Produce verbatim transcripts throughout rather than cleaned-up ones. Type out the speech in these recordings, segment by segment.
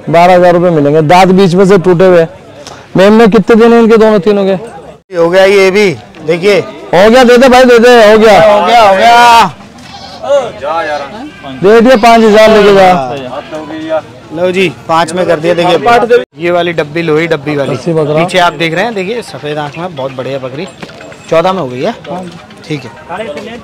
बारह हजार रुपये मिलेंगे। दांत बीच में से टूटे हुए। मैम में कितने दिन इनके दोनों तीनों के? हो गया ये भी, देखिए हो गया, दे दे भाई, दे दे, हो गया हो गया हो गया दे दिए, पाँच हजार लेके जा। लो जी, पाँच में कर दिया। देखिए ये वाली डब्बी लोही डब्बी वाली पीछे आप देख रहे हैं, देखिए सफेद आंख में, बहुत बढ़िया बकरी। चौदह में हो गई है, ठीक है।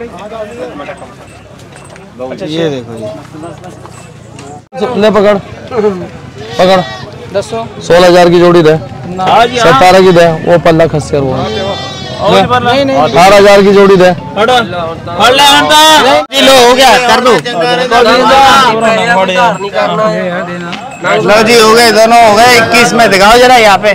ये देखो जी, ले पकड़ पकड़, दसो सोलह हजार की जोड़ी दे, सतारह की दे, वो पल्ला खस कर वो अठारह हजार की जोड़ी दे। लो हो गया, कर दो। लो जी हो गए, दोनों हो गए। इक्कीस में दिखाओ जरा यहाँ पे।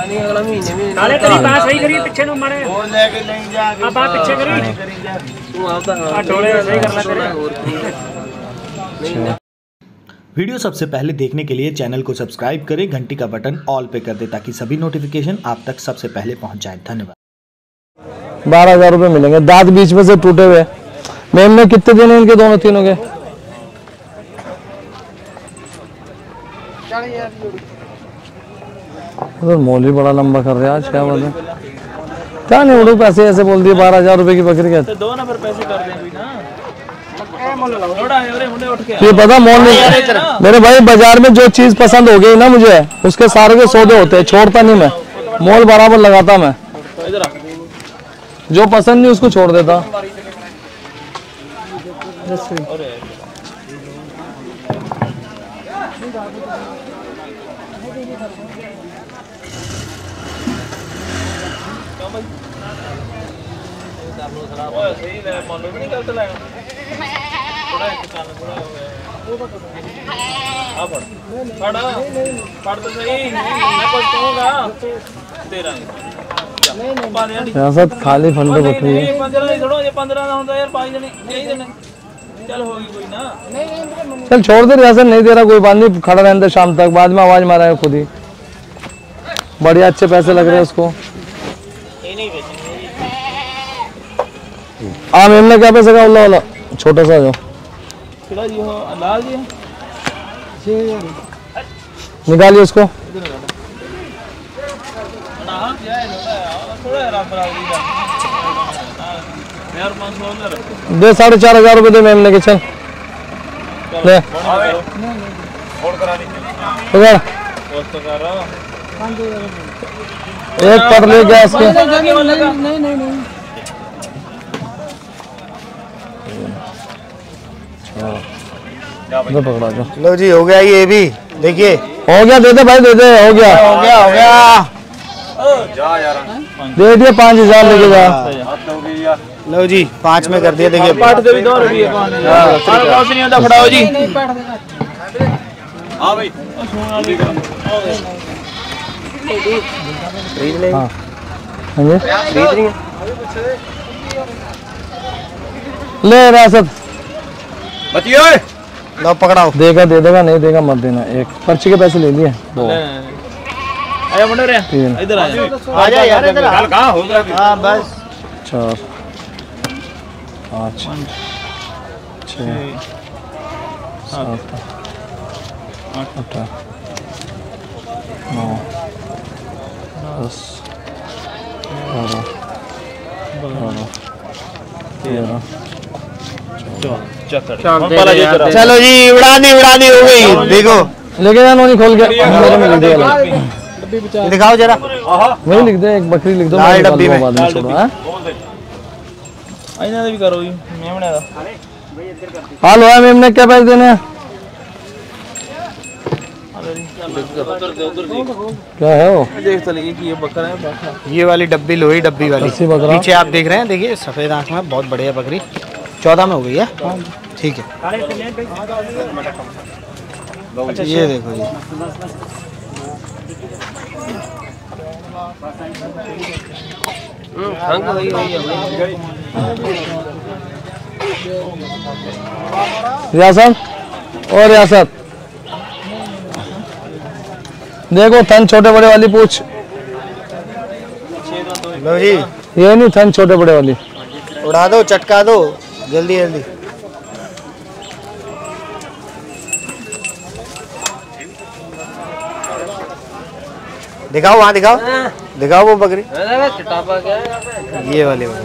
वीडियो सबसे पहले देखने के लिए चैनल को सब्सक्राइब करें, घंटी का बटन ऑल पे कर दें ताकि सभी नोटिफिकेशन आप तक सबसे पहले पहुंच जाए। धन्यवाद। बारह हजार रुपये मिलेंगे। दांत बीच में से टूटे हुए। मैम में कितने दिन इनके दोनों तीनों के? मोल भी बड़ा लंबा कर रहे हैं आज, क्या बोल रहे क्या नहीं उड़ू, पैसे ऐसे बोल दिए बारह हजार रुपए की बकरी के। दो नंबर पैसे कर दें भी ना, ये पता मोल नहीं मेरे भाई, बाजार में जो चीज पसंद हो गई ना मुझे, उसके सारे के सौदे होते हैं, छोड़ता नहीं मैं, मोल बराबर लगाता मैं, जो पसंद नहीं उसको छोड़ देता। सियासत खाली फंडे बकरी है। चल छोड़ दे, रियासत नहीं दे रहा कोई बात नहीं, खड़ा रहने दे शाम तक, बाद में आवाज मारा है खुद ही। बढ़िया अच्छे पैसे लग रहे हैं उसको। हाँ मैम ने क्या पैसे का उल्ला वाला छोटा सा जो निकालिए उसको, दे साढ़े चार हजार रुपये दे मैम ने के। चल ले एक पर ले गया इसके। पकड़ा जो। लो जी हो गया ये भी, देखिए हो गया, दे दे भाई, दे दे, हो गया हो गया हो गया दे दिए, पाँच हजार लेके जा। लो जी, पाँच में कर दिया। देखिए ले रियासत लो पकड़ाओ। देगा दे देगा, नहीं देगा मत देना। एक पर्ची के पैसे ले लिए, दो तीन इधर आ जा यार, इधर कहां हो गया? हां बस चार पाँच छः सात आठ नौ दस बारह बारह तेरह। चलो जी, उड़ा दी उड़ा दी, हो गई। देखो लेके जाना, नहीं खोल के मेरे में लिख देगा, दिखाओ जरा। वही लिख दे, एक बकरी लिख दो, लाल डब्बी में बाद में छोड़ो। हां आइना भी करो जी, मेमने दा हाल हुआ मैम ने क्या पैसे देने हैं? क्या है वो? देख तो लगी कि ये बकरा है, बकरा ये वाली डब्बी लोही डब्बी वाली पीछे आप देख रहे हैं, देखिए सफेद आंख में, बहुत बढ़िया बकरी। चौदह में हो गई है, ठीक है। ये देखो जी, रियासत और रियासत देखो, थन छोटे बड़े वाली पूछ। लो जी, ये नहीं, थन छोटे बड़े वाली उड़ा दो, चटका दो जल्दी जल्दी। दिखाओ वहाँ दिखाओ, दिखाओ वो बकरी, ये वाली बकरी।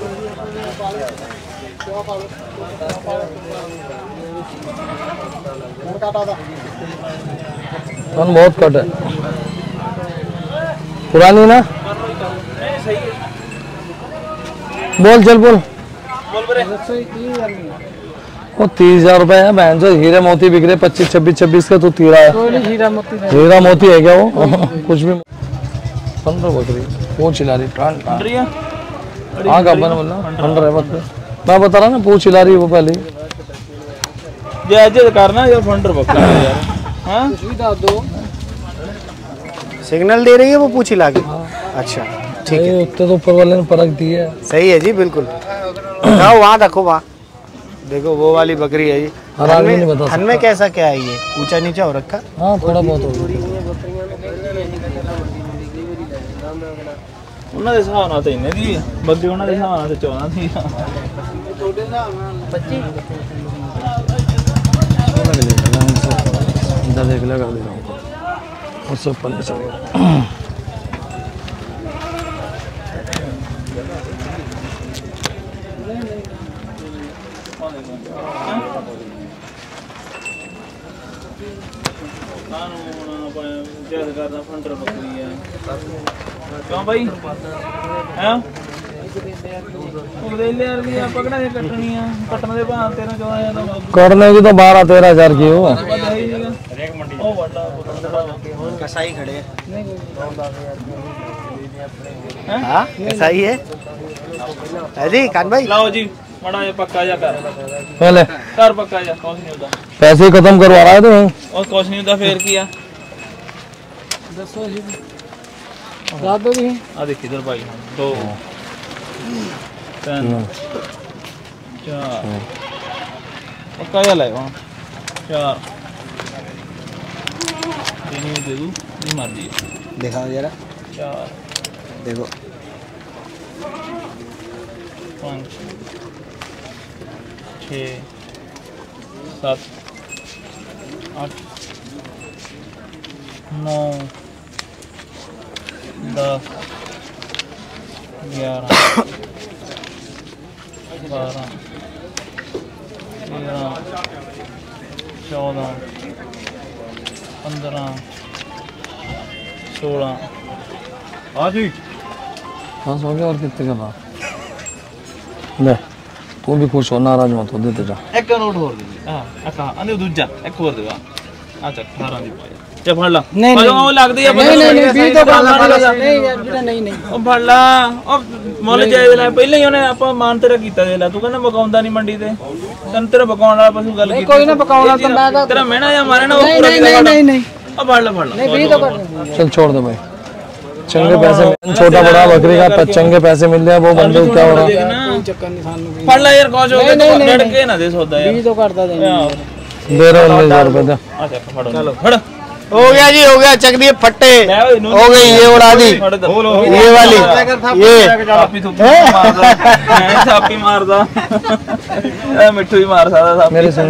बहुत कट है, पुरानी ना। बोल चल बोल। वो तीस हजार रुपए है बहन जो हीरे मोती बिक रहे पच्चीस छब्बीस छब्बीस का, तो तीरा है। हीरा मोती हीरा मोती है क्या वो? कुछ भी। पंद्रह बकरी पूछ हिला रही, हाँ का बना बोलना पंद्रह है। मैं बता रहा ना पूछ हिला रही वो पहले करना यार फंडर बकरा यार। हाँ सिग्नल दे रही है वो पूछ हिला के। अच्छा ठीक है, उत्ते तो ऊपर वाले ने परख दी है। सही है जी बिल्कुल। दिखाओ वहाँ देखो, वहाँ देखो वो वाली बकरी है जी। हराम नहीं बता थन में कैसा क्या है ये, ऊंचा नीचा हो रखा? हाँ थोड़ा बहुत हो गया। ਉਹਨਾਂ ਦੇ ਹਿਸਾਬ ਨਾਲ ਤਾਂ ਇੰਨੇ ਦੀ ਬੱਦੀ, ਉਹਨਾਂ ਦੇ ਹਿਸਾਬ ਨਾਲ ਤਾਂ ਚੌਦਾਂ ਦੀ। इधर देख ले कर दे रहा हूँ, उससे ऊपर नहीं चलेगा। क्यों भाई हैं पकड़ा है कटनी है, कटने के बाद तेरह चौदह हजार करने की तो बारह तेरह हजार की हो। कसाई खड़े हाँ कसाई है जी कान भाई। लाओ जी बड़ा ये पक्का जा कर पहले कर पक्का जा, कुछ नहीं होता। पैसे खत्म करवा रहा है तो और कुछ नहीं होता फिर किया आ देखिए इधर भाई, दो तीन चार पक्का जा लाए वहाँ चार तीन दे दूँ मर्जी। दिखाओ जरा, चार देखो पाँच छः सात आठ नौ दस ग्यारह बारह तेरह चौदह पंद्रह सोलह। हाँ जी हाँ सो गया। और कितने का था ले, तू भी खुश हो, नाराज मत हो, देते जा। एक नोट और दे हां एक अंदे दूजा एक और देगा। अच्छा अठारह दी पाया चे फड़ ला। नहीं नहीं वो लगदी है नहीं नहीं बीस तो कर ला। नहीं यार बेटा नहीं नहीं ओ फड़ ला ओ मोल जाय दे ला पहले ही ओने आपा मान तेरा कीता दे ला। तू कहना बकाउंदा नहीं मंडी ते तन तेरा बकाउंड वाला पशु गल की कोई ना बकाउंदा तो मैं तेरा मेहना या मारे ना वो पूरा नहीं नहीं नहीं ओ फड़ ला फड़ ला नहीं बीस तो कर। चल छोड़ दे भाई, चंगे पैसे छोटा बड़ा बकरी का चंगे पैसे मिल जाए वो बंदे को क्या हो रहा है। फड़ ला यार कुछ हो गया डट के ना दे सौदा यार बीस तो करता दे दे रहा उन्नीस हजार रुपए दे। अच्छा फड़ो चलो फड़ हो गया जी, हो गया, चक दिए फट्टे हो गई, ये उड़ा दी ये वाली, ये थापी मारदा मिट्टू ही मार सकता मेरे सुन।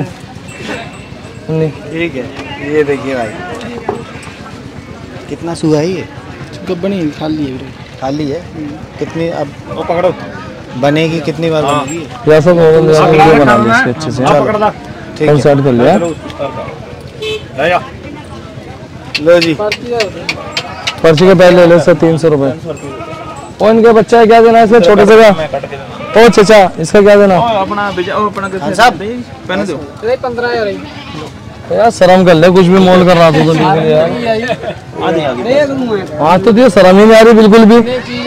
ठीक है ये देखिए भाई कितना सुहा है ये, गब्बनी खाली है खाली है। कितनी अब वो पकड़ो बनेगी, कितनी बार बनेगी ये सब हो गया बना ली इसके अच्छे से। ठीक है सेट कर लिया। लो जी पर्ची के पहले ले से तीन सौ रुपए। और इनके बच्चा है क्या देना इसका छोटे से का? ओ चाचा इसका क्या देना? अपना अपना साहब पहने दो पंद्रह हजार यार शर्म कर ले, कुछ भी मोल कर रहा तू तो यार। हाँ तो दियो शर्म ही नहीं आ रही बिल्कुल भी।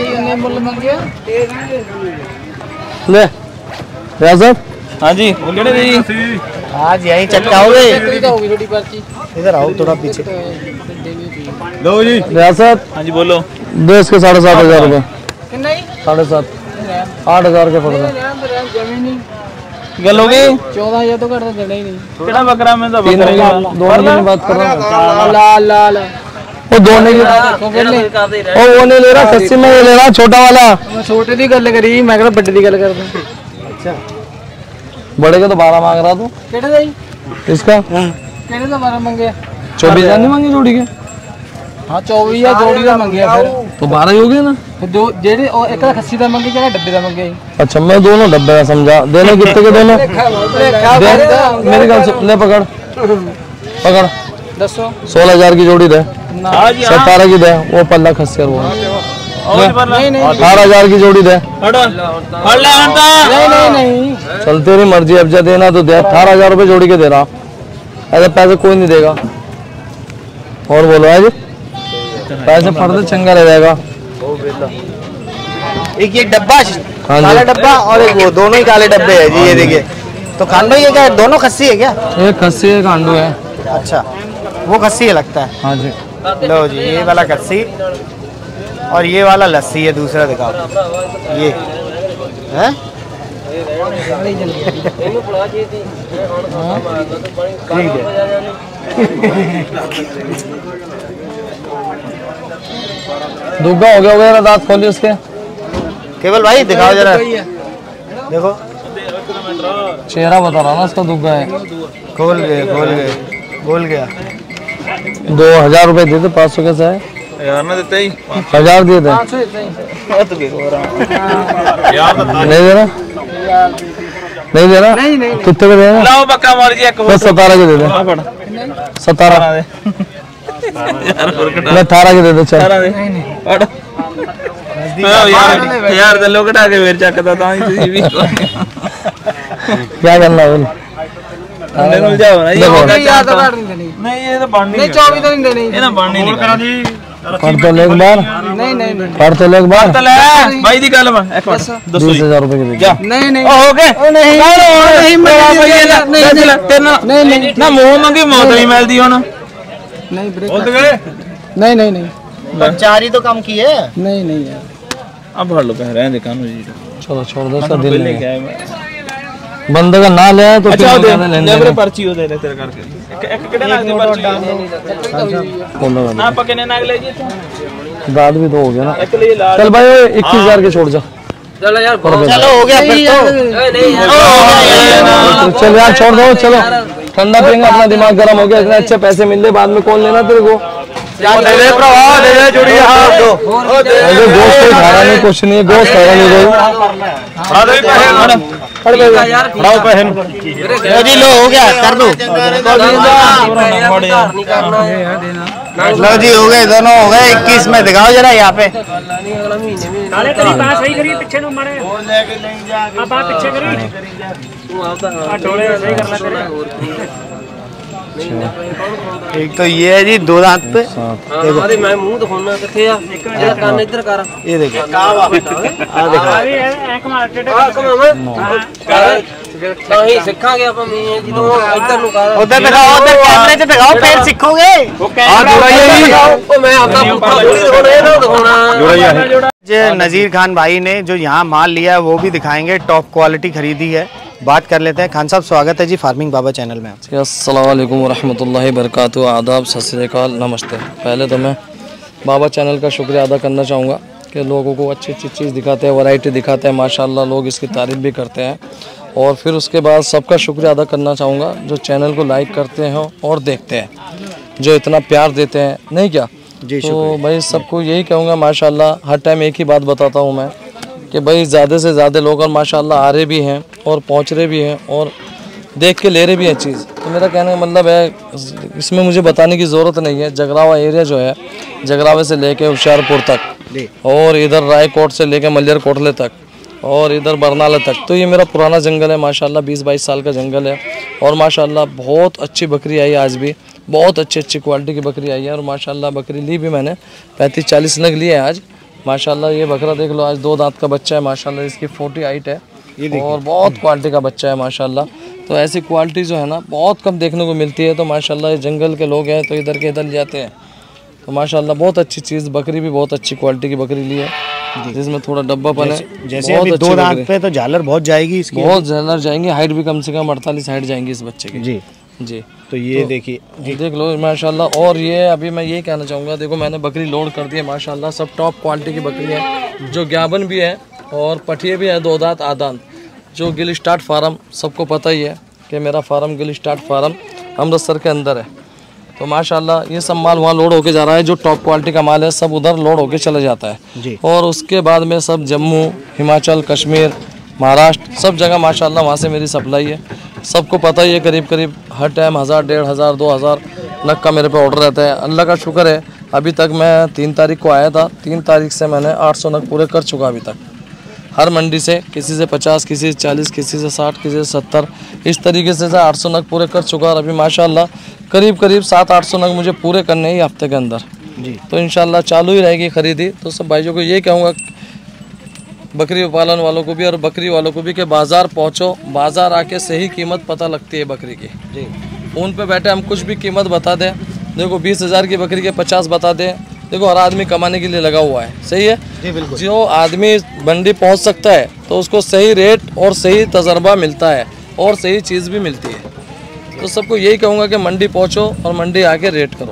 ले रियासत। हाँ जी आज यही चटकाओगे, इधर आओ थोड़ा पीछे। लो जी रियासत। हाँ जी बोलो। दो इसके साढ़े सात हजार रुपए। साढ़े सात आठ हजार के पड़ गए। गल हो गई चौदह हजार तो करता देना ही नहीं। केड़ा बकरा में तो तीन बकरा दोनों की बात कर रहा हूँ। लाल लाल वो दोनों की ओ वो नहीं ले रहा, खस्सी में ये ले रहा छोटा वाला। मैं छोटे दी गल करी, मैं कहना बड़े दी गल करदा। अच्छा बड़े का तो बारह मांग रहा तू। केड़े दा इसका केड़े दा बारह मांगे? चौबीस हजार नहीं मांगी जोड़ी के। हाँ चौबीस या जोड़ी का मंगे फिर तो बारह ही हो गए ना। फिर दो जेडे और एक खस्सी का मंगे क्या डब्बे का मंगे। अच्छा मैं दोनों डब्बे का समझा। देने कितने के दोनों? दे मेरी गल सुन, ले पकड़ पकड़ दसो सोलह हजार की जोड़ी दे, सतारह की दे, वो पल्ला खस्सी वो अठारह हजार की जोड़ी दे। नहीं नहीं नहीं चल तेरी मर्जी, अब जा देना तो दे। अठारह हजार रुपये जोड़ी के दे रहा, ऐसे पैसे कोई नहीं देगा। और बोलो आज पैसे फर्द चंगा रह जाएगा। एक ये डब्बा हाँ काला जी। डब्बा और एक वो, दोनों ही काले डब्बे है जी। ये देखिए तो खांडो ये क्या दोनों खस्सी है क्या? एक खस्सी एक आंडू है। अच्छा वो खस्सी है लगता है। हाँ जी। लो जी ये वाला खस्सी और ये वाला लस्सी है। दूसरा दिखाओ ये है। ठीक है दुग्गा हो गया हो गया दांत खोलिए उसके। केवल भाई दिखाओ जरा, देखो चेहरा बता रहा ना इसका दुग्गा है। खोल गए खोल गए बोल गया। दो हजार रुपए दे दे, पाँच सौ कैसे है यार ना देते ही हजार दिए थे। नहीं दे रहा नहीं दे रहा कितने का देना? लाओ पक्का मार जी एक बस सतारह के दे दे। सतारह मैं अठारह के दे दे। चल यार यार दे लोग उठा के फिर चकदा ता ही भी क्या करना बोल। अंदर मिल जाओ ना। ये होगा यार तो काट नहीं देनी। नहीं ये तो बन नहीं नहीं चौबीस तो नहीं देनी। ये ना बन नहीं करा जी। पढ़ तो ले एक बार, नहीं नहीं नहीं पढ़ तो ले एक बार। तो ले भाई दी गल में एक मिनट दो बीस हजार रुपए के दे। नहीं नहीं हो गए नहीं नहीं नहीं नहीं ना मुंह मंगी मौत नहीं मिलदी हुन। नहीं ब्रेक बोल गए नहीं नहीं नहीं पंचारी तो कम की है। नहीं नहीं यार अब भर लो कह रहे हैं दिखानो जी। चलो छोड़ दो इसका दिल पहले नहीं क्या है। है बंदे का ना ले आए तो अच्छा फिर दे लेने ले देने। पर्ची हो दे तेरे करके एक एक कितने नाग दी पर्ची बोलो ना पकने नाग ले जी दाद भी तो हो गया ना। एक ले ला चल भाई इक्कीस हजार के छोड़ जा। चलो यार चलो हो गया फिर तो चल यार छोड़ दो। चलो ठंडा पियेंगे, अपना दिमाग गर्म हो गया। इतने अच्छे पैसे मिल रहे, बाद में कौन लेना तेरे को। ऐसे गोश्त कोई खा रहा नहीं, कुछ नहीं गोश्त खा रहा नहीं कोई। जी लो हो गया कर दो। लो जी हो गए दोनों हो गए इक्कीस में। दिखाओ जरा यहाँ पे सही करिए पीछे नु मारे अब आप पीछे करिए थोड़े सही करना तेरे। एक तो ये है जी दो दांत पे। देखो अरे मैं मुंह दिखाना किथे आ जेड़ा कान इधर कर। ये देखो आ देखो एक मार टेटे ਤਾਂ ਹੀ ਸਿੱਖਾਂਗੇ ਆਪਾਂ ਮੈਂ ਜਦੋਂ ਇੱਧਰ ਨੂੰ ਕਰ उधर दिखाओ उधर कैमरे से दिखाओ फिर सीखोगे। ਉਹ ਮੈਂ ਆਪਦਾ ਪੁੱਠਾ ਥੋੜੀ ਦਿਖਾਉਣਾ ਇਹ ਨਾ ਦਿਖਾਉਣਾ। जो नजीर खान भाई ने जो यहाँ माल लिया है वो भी दिखाएंगे, टॉप क्वालिटी खरीदी है। बात कर लेते हैं। खान साहब स्वागत है जी फार्मिंग बाबा चैनल में। अस्सलाम वालेकुम रहमतुल्लाहि बरकातहू। आदाब, सत श्री अकाल, नमस्ते। पहले तो मैं बाबा चैनल का शुक्रिया अदा करना चाहूँगा कि लोगों को अच्छी अच्छी चीज़ दिखाते हैं, वैरायटी दिखाते हैं, माशाल्लाह लोग इसकी तारीफ़ भी करते हैं। और फिर उसके बाद सबका शुक्रिया अदा करना चाहूँगा जो चैनल को लाइक करते हैं और देखते हैं, जो इतना प्यार देते हैं। नहीं क्या जी तो भाई सबको यही कहूँगा माशाल्लाह। हर टाइम एक ही बात बताता हूँ मैं कि भाई ज़्यादा से ज़्यादा लोग और माशाल्लाह आ रहे भी हैं और पहुँच रहे भी हैं और देख के ले रहे भी हैं चीज़। तो मेरा कहने का मतलब है इसमें मुझे बताने की ज़रूरत नहीं है। जगरावा एरिया जो है, जगरावे से लेके होशियारपुर तक और इधर रायकोट से लेके मलियर कोटले तक और इधर बरनाला तक, तो ये मेरा पुराना जंगल है माशाल्लाह। बीस बाईस साल का जंगल है और माशाल्लाह बहुत अच्छी बकरी आई। आज भी बहुत अच्छी अच्छी क्वालिटी की बकरी आई है और माशाल्लाह बकरी ली भी मैंने पैंतीस चालीस नग लिए हैं आज माशाल्लाह। ये बकरा देख लो, आज दो दांत का बच्चा है माशाल्लाह। इसकी फोर्टी हाइट है और बहुत क्वालिटी का बच्चा है माशाल्लाह। तो ऐसी क्वालिटी जो है ना बहुत कम देखने को मिलती है। तो माशाल्लाह ये जंगल के लोग हैं तो इधर के इधर ले जाते हैं। तो माशाल्लाह बहुत अच्छी चीज़, बकरी भी बहुत अच्छी क्वालिटी की बकरी ली है जिसमें थोड़ा डब्बापन है। जैसे अभी दो दांत पे तो झालर बहुत जाएगी इसकी, बहुत झालर जाएंगी। हाइट भी कम से कम अड़तालीस हाइट जाएंगी इस बच्चे की। जी जी तो ये देखिए देख लो माशाल्लाह। और ये अभी मैं ये कहना चाहूँगा, देखो मैंने बकरी लोड कर दी है माशाल्लाह। सब टॉप क्वालिटी की बकरी है, जो ग्याबन भी है और पठिए भी है, दो दांत आदान। जो गिल स्टार्ट फार्म सबको पता ही है कि मेरा farm Gill start farm Amritsar के अंदर है तो माशाल्लाह ये सब माल वहाँ लोड होके जा रहा है। जो टॉप क्वालिटी का माल है सब उधर लोड होके चला जाता है जी। और उसके बाद में सब जम्मू, हिमाचल, कश्मीर, महाराष्ट्र सब जगह माशाल्लाह वहाँ से मेरी सप्लाई है। सबको पता ही है, करीब करीब हर टाइम हज़ार डेढ़ हज़ार दो हज़ार नग का मेरे पे ऑर्डर रहता है। अल्लाह का शुक्र है अभी तक मैं तीन तारीख को आया था, तीन तारीख से मैंने आठ सौ नग पूरे कर चुका अभी तक। हर मंडी से किसी से पचास, किसी से चालीस, किसी से साठ, किसी से सत्तर, इस तरीके से आठ सौ नग पूरे कर चुका। और अभी माशाल्लाह करीब करीब सात आठ सौ नग मुझे पूरे करने ही हफ्ते के अंदर जी। तो इंशाल्लाह चालू ही रहेगी खरीदी। तो सब भाइयों को ये कहूँगा, बकरी पालन वालों को भी और बकरी वालों को भी, कि बाज़ार पहुँचो, बाज़ार आके सही कीमत पता लगती है बकरी की जी। फ़ोन पे बैठे हम कुछ भी कीमत बता दें, देखो बीस हज़ार की बकरी के पचास बता दें, देखो हर आदमी कमाने के लिए लगा हुआ है, सही है जी बिल्कुल। जो आदमी मंडी पहुंच सकता है तो उसको सही रेट और सही तजर्बा मिलता है और सही चीज़ भी मिलती है। तो सबको यही कहूँगा कि मंडी पहुंचो और मंडी आके रेट करो।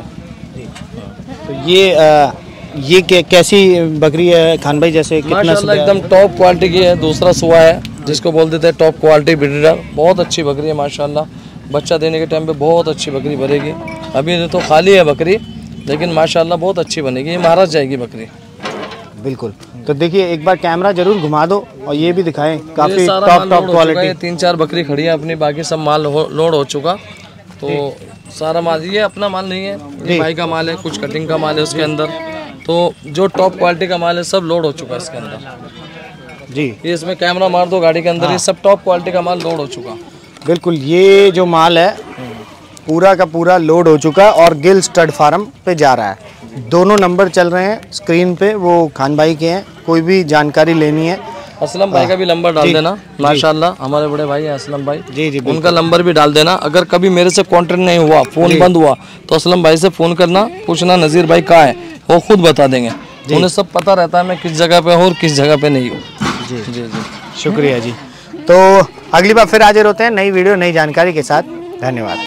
तो ये आ, ये के, कैसी बकरी है खान भाई? जैसे माशाल्लाह एकदम टॉप क्वालिटी की है। दूसरा सुआ है जिसको बोल देते हैं टॉप क्वालिटी ब्रीडर। बहुत अच्छी बकरी है माशाल्लाह। बच्चा देने के टाइम पे बहुत अच्छी बकरी भरेगी। अभी तो खाली है बकरी, लेकिन माशाल्लाह बहुत अच्छी बनेगी। ये महाराज जाएगी बकरी बिल्कुल। तो देखिए एक बार कैमरा जरूर घुमा दो और ये भी दिखाएं, काफी सारा टॉप माल टॉप लोड हो क्वालिटी। चुका है। तीन चार बकरी खड़ी है अपनी, बाकी सब माल हो, लोड हो चुका। तो सारा माल ये अपना माल नहीं है, ये भाई का माल है, कुछ कटिंग का माल है उसके अंदर। तो जो टॉप क्वालिटी का माल है सब लोड हो चुका है इसके अंदर जी। ये इसमें कैमरा मार दो गाड़ी के अंदर, ये सब टॉप क्वालिटी का माल लोड हो चुका। बिल्कुल, ये जो माल है पूरा का पूरा लोड हो चुका और गिल स्टड फार्म पे जा रहा है। दोनों नंबर चल रहे हैं स्क्रीन पे, वो खान भाई के हैं। कोई भी जानकारी लेनी है, असलम भाई का भी नंबर डाल देना। माशाल्लाह हमारे बड़े भाई हैं असलम भाई जी जी, उनका नंबर भी डाल देना। अगर कभी मेरे से कांटेक्ट नहीं हुआ, फोन बंद हुआ, तो असलम भाई से फोन करना, पूछना नज़ीर भाई कहाँ है, वो खुद बता देंगे। उन्हें सब पता रहता है मैं किस जगह पे हूँ और किस जगह पे नहीं हूँ। जी जी जी शुक्रिया जी। तो अगली बार फिर हाजिर होते हैं नई वीडियो नई जानकारी के साथ। धन्यवाद।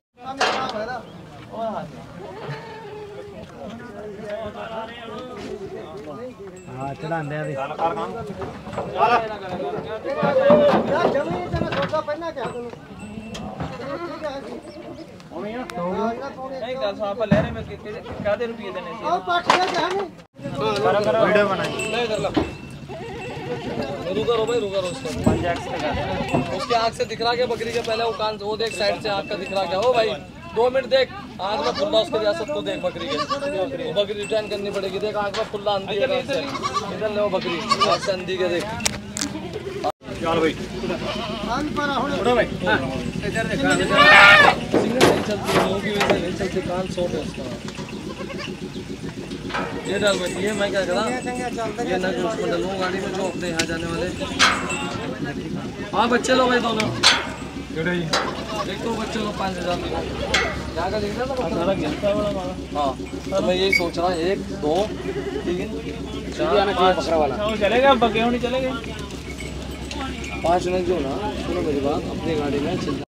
नहीं गल सौ आप ले रहे मैं कितने रुपये देने से वीडियो बनाई। रुका रो भाई, रुका रो उसको। उसके आँख से दिख रहा क्या बकरी के? पहले वो कान वो देख, साइड से आँख का दिख रहा क्या? ओ भाई दो मिनट देख, आँख में फुल्ला उसके रियासत को देख बकरी के। वो बकरी रिटर्न करनी पड़ेगी। देख आँख में फुल्ला अंधी है, इधर ले वो बकरी आँख से अंधी के देख। चल भाई उठो भाई इधर देखा नहीं चलती, लोगों की वजह से नहीं चलती, कान शॉर्ट है उसका। ये डाल भाई, ये मैं क्या करा, ये ना उसमें डालूं गाड़ी में जो अपने यहाँ जाने वाले। हाँ बच्चे लो भाई दोनों, एक तो बच्चे लो पाँच हज़ार यहाँ का देखना था। हाँ तो मैं यही सोच रहा हूँ, एक दो तीन चार पाँच चलेगा, बगे नहीं चलेगा। पाँच नग जो ना, सुनो मेरी बात, अपनी गाड़ी में